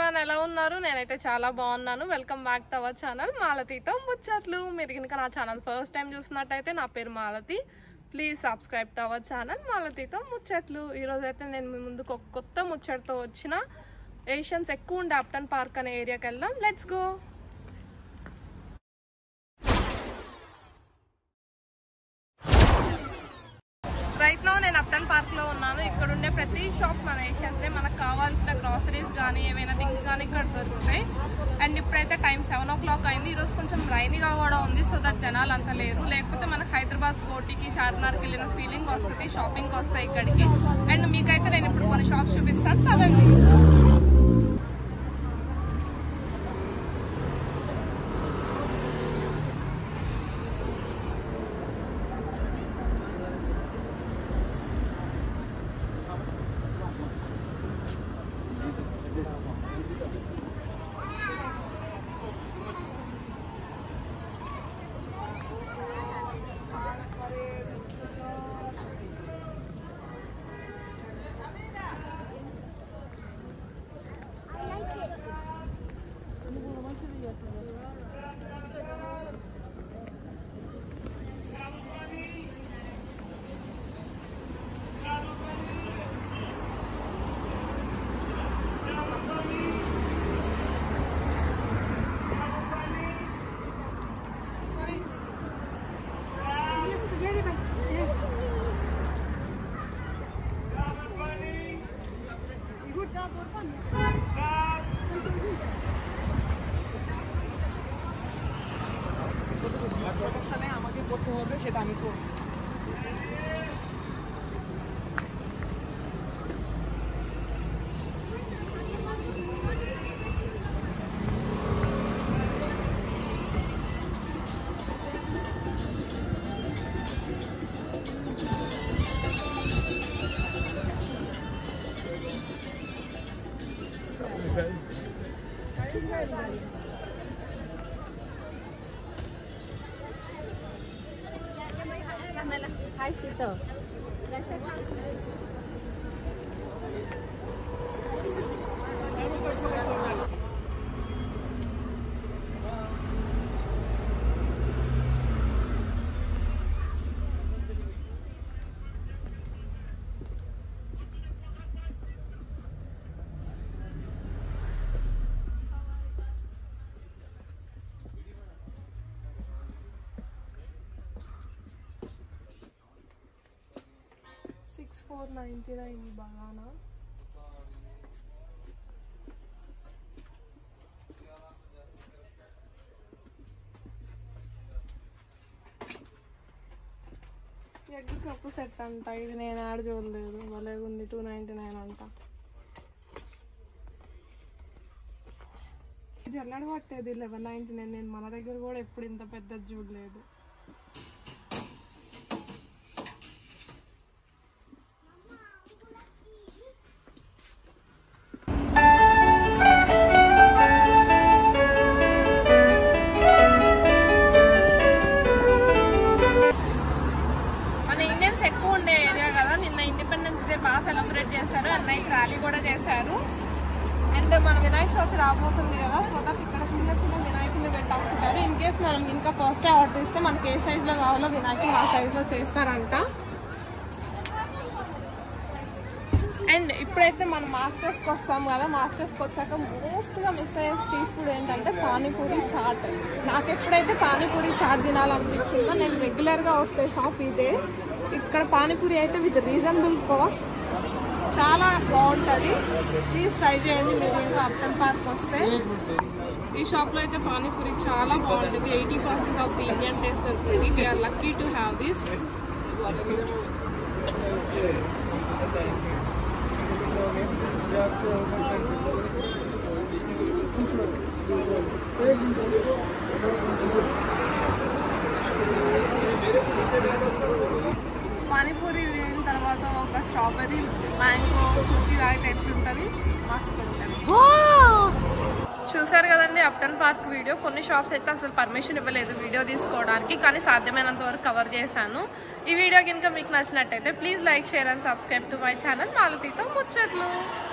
Everyone, ఎలా ఉన్నారు? నేనైతే చాలా బాగున్నాను. Welcome back to our channel మాలతితో ముచ్చట్లు. మీరు కనుక నా ఛానల్ ఫస్ట్ టైం చూసినట్టయితే నా పేరు Malathi. Please subscribe to our channel మాలతితో ముచ్చట్లు. ఈరోజు అయితే నేను మీ ముందుకు ఒక కొత్త ముచ్చటతో వచ్చిన. ఏషియన్స్ ఎక్కువ ఉండే అప్టన్ పార్క్ అనే ఏరియాకి వెళ్దాం. Let's go. రైట్ నో నేను అప్టన్ పార్క్ లో ఉన్నాను. ఇక్కడ ఉండే ప్రతి షాప్ మన ఏషియన్స్ మనకు కావాల్సిన గ్రాసరీస్ కానీ ఏమైనా థింగ్స్ కానీ ఇక్కడ దొరుకుతాయి. అండ్ ఇప్పుడైతే టైం 7 o'clock అయింది. ఈరోజు కొంచెం రైనీగా కూడా ఉంది, సో దట్ జనాలు అంత లేరు. లేకపోతే మనకు హైదరాబాద్ కోటికి చార్మినార్కి వెళ్ళిన ఫీలింగ్ వస్తుంది. షాపింగ్ వస్తాయి ఇక్కడికి. అండ్ మీకైతే నేను ఇప్పుడు కొన్ని షాప్స్ చూపిస్తాను కదండి. আমাকে করতে হবে সেটা আমি করব। Hi, Sito. $4.99 banana. Egg cup set అంట. ఇది నేను యాడ్ చూడలేదు. భలే ఉంది. $2.99 అంట. జల్లడ పట్టేది $11.99. నేను మన దగ్గర కూడా ఎప్పుడు ఇంత పెద్దది చూడలేదు. ఎక్కువ ఉండే ఏరియా కదా. నిన్న ఇండిపెండెన్స్ డే బాగా సెలబ్రేట్ చేశారు. అండ్ నైట్ ర్యాలీ కూడా చేశారు. అండ్ మన వినాయక చవితి రాబోతుంది కదా, సో దట్ ఇక్కడ చిన్న చిన్న వినాయకుని పెట్టాల్సింటారు. ఇన్ కేస్ మనం ఇంకా ఫస్ట్ ఆర్డర్ ఇస్తే మనకి ఏ సైజులో కావాలో వినాయకుని ఆ సైజులో చేస్తారంట. అండ్ ఇప్పుడైతే మనం మాస్టర్స్కి వస్తాం కదా. మాస్టర్స్కి వచ్చాక మోస్ట్గా మిస్ అయ్యే స్ట్రీట్ ఫుడ్ ఏంటంటే పానీపూరి చాట్. నాకు ఎప్పుడైతే పానీపూరి చాట్ తినాలనిపించిందో నేను రెగ్యులర్గా వచ్చే షాప్ ఇదే. ఇక్కడ పానీపూరి అయితే విత్ రీజనబుల్ కాస్ట్ చాలా బాగుంటుంది. ప్లీజ్ ట్రై చేయండి మీరు ఇంకా అప్టన్ పార్క్ వస్తే. ఈ షాప్లో అయితే పానీపూరి చాలా బాగుంటుంది. 80% ఆఫ్ ది ఇండియన్ టేస్ట్ దొరుకుతుంది. We're lucky to have this. Panipuri తిన్న తర్వాత ఒక స్ట్రాబెర్రీ మ్యాంగో స్మూతీ తాగితే ఎట్లుంటుంది, మస్తు ఉంటుంది. చూసారు కదండి అప్టన్ పార్క్ వీడియో. కొన్ని షాప్స్ అయితే అసలు పర్మిషన్ ఇవ్వలేదు వీడియో తీసుకోవడానికి, కానీ సాధ్యమైనంత వరకు కవర్ చేశాను. ఈ వీడియో కనుక మీకు నచ్చినట్టయితే please like, share and subscribe to my channel మాలతితో ముచ్చట్లు.